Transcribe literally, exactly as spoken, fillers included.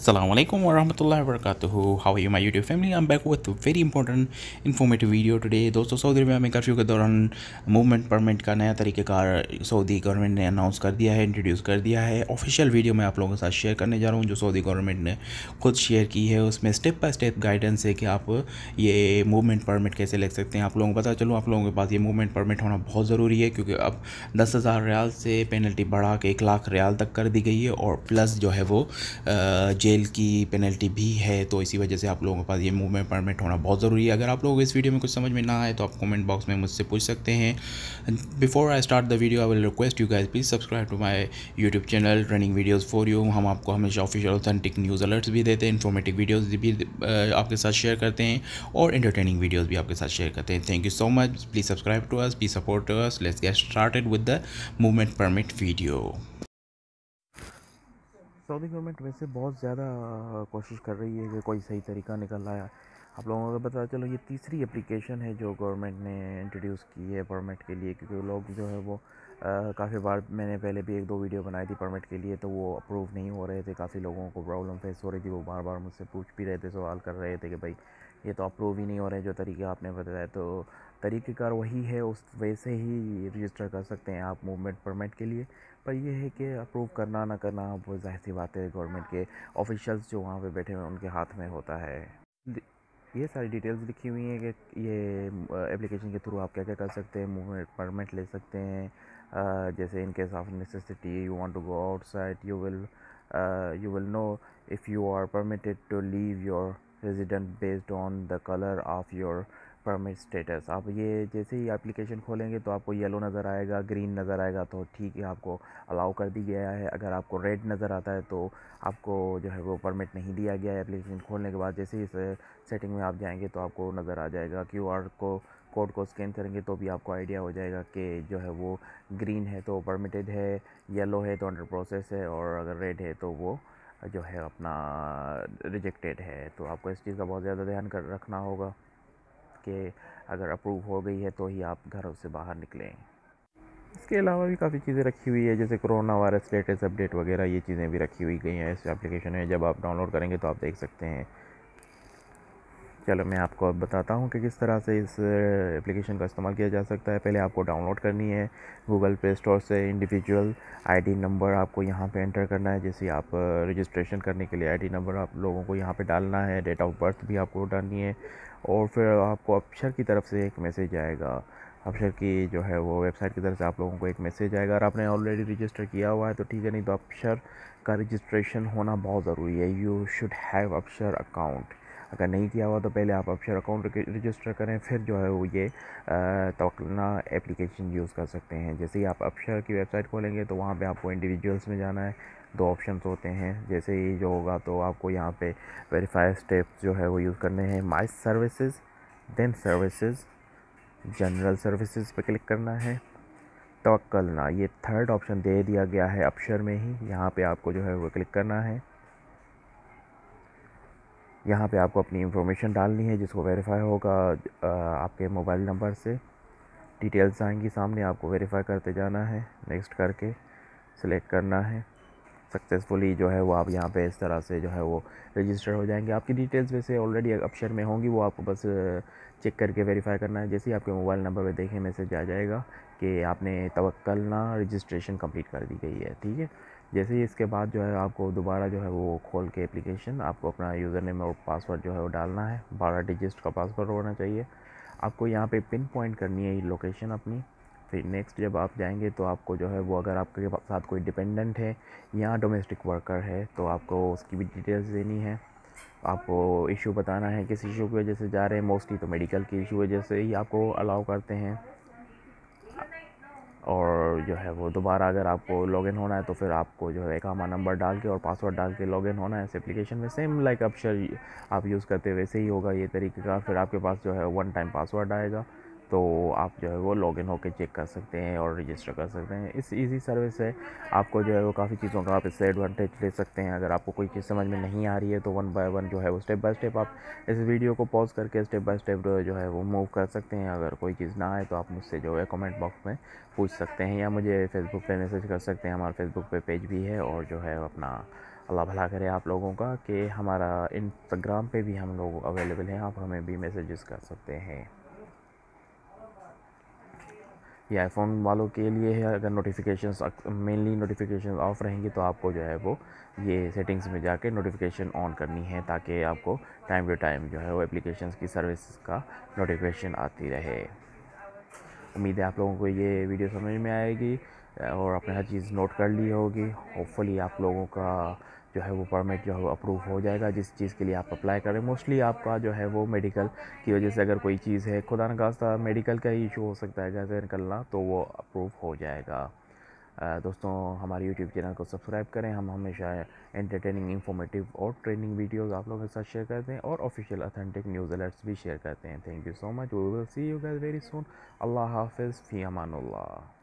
Assalamualaikum warahmatullahi wabarakatuh. How are you my YouTube family? I'm back with a very important informative video today. दोस्तों Saudi Arabia में curfew के दौरान movement permit का नया तरीक़ेकार Saudi government ने announce कर दिया है, इंट्रोड्यूस कर दिया है। ऑफिशियल वीडियो मैं आप लोगों के साथ शेयर करने जा रहा हूँ जो सऊदी गवर्नमेंट ने खुद शेयर की है। उसमें स्टेप बाय स्टेप गाइडेंस है कि आप ये मूवमेंट परमिट कैसे ले सकते हैं। आप लोगों को पता चलो आप लोगों के पास ये मूवमेंट परमिट होना बहुत ज़रूरी है, क्योंकि अब दस हज़ार रियाल से पेनल्टी बढ़ा के एक लाख रियाल तक कर दी गई है, और प्लस जो है वो जेल की पेनल्टी भी है। तो इसी वजह से आप लोगों के पास ये मूवमेंट परमिट होना बहुत ज़रूरी है। अगर आप लोगों को इस वीडियो में कुछ समझ में ना आए तो आप कमेंट बॉक्स में मुझसे पूछ सकते हैं। Before I start the video I will request you guys please subscribe to my YouTube channel running videos for you. हम आपको हमेशा ऑफिशियल ऑथेंटिक न्यूज़ अलर्ट्स भी देते हैं, इन्फॉर्मेटिव वीडियोस भी आपके साथ शेयर करते हैं, और एंटरटेनिंग वीडियोस भी आपके साथ शेयर करते हैं। Thank you so much. Please subscribe to us, please support to us. Let's get started with the movement permit video. Saudi government वैसे बहुत ज़्यादा कोशिश कर रही है कि कोई सही तरीका निकल आया। आप लोगों को पता चलो ये तीसरी एप्लीकेशन है जो गवर्नमेंट ने इंट्रोड्यूस की है परमिट के लिए, क्योंकि लोग जो है वो काफ़ी बार मैंने पहले भी एक दो वीडियो बनाई थी परमिट के लिए, तो वो अप्रूव नहीं हो रहे थे। काफ़ी लोगों को प्रॉब्लम फेस हो रही थी, वो बार बार मुझसे पूछ भी रहे थे, सवाल कर रहे थे कि भाई ये तो अप्रूव ही नहीं हो रहे जो तरीका आपने बताया। तो तरीक़ेकार वही है, उस वैसे ही रजिस्टर कर सकते हैं आप मूवमेंट परमिट के लिए। पर यह है कि अप्रूव करना ना करना वो ज़ाहिर सी बात है गवर्नमेंट के ऑफिशियल्स जो वहाँ पे बैठे हुए हैं उनके हाथ में होता है। ये सारी डिटेल्स लिखी हुई हैं कि ये एप्लीकेशन के थ्रू आप क्या क्या कर सकते हैं, मूवमेंट परमिट ले सकते हैं। uh, जैसे in case of necessity you want to go outside you will you will know if you are permitted to leave your resident based on the colour of your permit status. आप ये जैसे ही application खोलेंगे तो आपको yellow नज़र आएगा, green नज़र आएगा तो ठीक है आपको अलाउ कर दी गया है। अगर आपको रेड नज़र आता है तो आपको जो है वो परमिट नहीं दिया गया है। एप्लीकेशन खोलने के बाद जैसे ही इस सेटिंग में आप जाएंगे तो आपको नज़र आ जाएगा, क्यू आर को कोड को स्कैन करेंगे तो भी आपको आइडिया हो जाएगा कि जो है वो ग्रीन है तो परमिटेड है, येलो है तो अंडर प्रोसेस है, और अगर रेड है तो वो जो है अपना रिजेक्टेड है। तो आपको इस चीज़ का बहुत ज़्यादा ध्यान कर रखना होगा कि अगर अप्रूव हो गई है तो ही आप घरों से बाहर निकलें। इसके अलावा भी काफ़ी चीज़ें रखी हुई है, जैसे कोरोना वायरस लेटेस्ट अपडेट वगैरह, ये चीज़ें भी रखी हुई गई हैं इस एप्लीकेशन में। जब आप डाउनलोड करेंगे तो आप देख सकते हैं। चलो मैं आपको अब बताता हूँ कि किस तरह से इस एप्लीकेशन का इस्तेमाल किया जा सकता है। पहले आपको डाउनलोड करनी है गूगल प्ले स्टोर से। इंडिविजुअल आईडी नंबर आपको यहाँ पे एंटर करना है। जैसे आप रजिस्ट्रेशन करने के लिए आईडी नंबर आप लोगों को यहाँ पे डालना है। डेट ऑफ बर्थ भी आपको डालनी है, और फिर आपको अबशर की तरफ से एक मैसेज आएगा। अबशर की जो है वो वेबसाइट की तरफ से आप लोगों को एक मैसेज आएगा। अगर आपने ऑलरेडी रजिस्टर किया हुआ है तो ठीक है, नहीं तो अबशर का रजिस्ट्रेशन होना बहुत ज़रूरी है। You should have Absher account. अगर नहीं किया हुआ तो पहले आप अबशर अकाउंट रजिस्टर करें, फिर जो है वो ये तवक्लना एप्लीकेशन यूज़ कर सकते हैं। जैसे ही आप अबशर की वेबसाइट खोलेंगे तो वहाँ पे आपको इंडिविजुअल्स में जाना है। दो ऑप्शंस होते हैं। जैसे ही जो होगा तो आपको यहाँ पे वेरीफाई स्टेप्स जो है वो यूज़ करने हैं। My services, then services, general services पे क्लिक करना है। तवक्लना ये थर्ड ऑप्शन दे दिया गया है अबशर में ही, यहाँ पे आपको जो है वो क्लिक करना है। यहाँ पे आपको अपनी इंफॉर्मेशन डालनी है जिसको वेरीफाई होगा आपके मोबाइल नंबर से। डिटेल्स आएंगी सामने, आपको वेरीफाई करते जाना है। नेक्स्ट करके सिलेक्ट करना है। सक्सेसफुली जो है वो आप यहाँ पे इस तरह से जो है वो रजिस्टर हो जाएंगे। आपकी डिटेल्स वैसे ऑलरेडी अबशर में होंगी, वो आपको बस चेक करके वेरीफाई करना है। जैसे ही आपके मोबाइल नंबर पे देखें मैसेज आ जाएगा कि आपने तवक्लना रजिस्ट्रेशन कंप्लीट कर दी गई है, ठीक है। जैसे ही इसके बाद जो है आपको दोबारा जो है वो खोल के एप्लीकेशन आपको अपना यूज़र नेम और पासवर्ड जो है वो डालना है। बारह डिजिट का पासवर्ड होना चाहिए। आपको यहाँ पे पिन पॉइंट करनी है लोकेशन अपनी। फिर नेक्स्ट जब आप जाएंगे तो आपको जो है वो अगर आपके साथ कोई डिपेंडेंट है या डोमेस्टिक वर्कर है तो आपको उसकी भी डिटेल्स देनी है। आपको इशू बताना है किस इशू की वजह से जा रहे हैं। मोस्टली तो मेडिकल की इशू वजह से ही आपको अलाउ करते हैं। और जो है वो दोबारा अगर आपको लॉगिन होना है तो फिर आपको जो है इकामा नंबर डाल के और पासवर्ड डाल के लॉगिन होना है इस एप्लीकेशन में। सेम लाइक अबशर आप यूज़ करते वैसे ही होगा ये तरीके का। फिर आपके पास जो है वन टाइम पासवर्ड आएगा तो आप जो है वो लॉगिन होकर चेक कर सकते हैं और रजिस्टर कर सकते हैं। इस इजी सर्विस है, आपको जो है वो काफ़ी चीज़ों का आप इससे एडवांटेज ले सकते हैं। अगर आपको कोई चीज़ समझ में नहीं आ रही है तो वन बाय वन जो है वो स्टेप बाय स्टेप आप इस वीडियो को पॉज करके स्टेप बाय स्टेप जो है वो मूव कर सकते हैं। अगर कोई चीज़ ना आए तो आप मुझसे जो है कमेंट बॉक्स में पूछ सकते हैं, या मुझे फेसबुक पे मैसेज कर सकते हैं। हमारा फेसबुक पे पेज भी है, और जो है अपना अल्लाह भला करे आप लोगों का कि हमारा इंस्टाग्राम पे भी हम लोग अवेलेबल हैं, आप हमें भी मैसेजेस कर सकते हैं। ये आईफोन वालों के लिए है, अगर नोटिफिकेशंस मेनली नोटिफिकेशन ऑफ रहेंगी तो आपको जो है वो ये सेटिंग्स में जाके नोटिफिकेशन ऑन करनी है, ताकि आपको टाइम टू टाइम जो है वो एप्लीकेशंस की सर्विस का नोटिफिकेशन आती रहे। उम्मीद है आप लोगों को ये वीडियो समझ में आएगी और आपने हर चीज़ नोट कर ली होगी। होपफुली आप लोगों का जो है वो परमिट जो है वो अप्रूव हो जाएगा, जिस चीज़ के लिए आप अप्लाई करें। मोस्टली आपका जो है वो मेडिकल की वजह से अगर कोई चीज़ है, खुदा न खास्ता मेडिकल का ही इशू हो सकता है घर से निकलना, तो वो अप्रूव हो जाएगा। दोस्तों हमारे यूट्यूब चैनल को सब्सक्राइब करें, हम हमेशा एंटरटेनिंग, इंफॉर्मेटिव और ट्रेनिंग वीडियोस आप लोगों के साथ शेयर करते हैं और ऑफिशियल ऑथेंटिक न्यूज़ अलर्ट्स भी शेयर करते हैं। Thank you so much, we will see you guys very soon. अल्लाह हाफिज़, फ़ी अमानुल्लाह।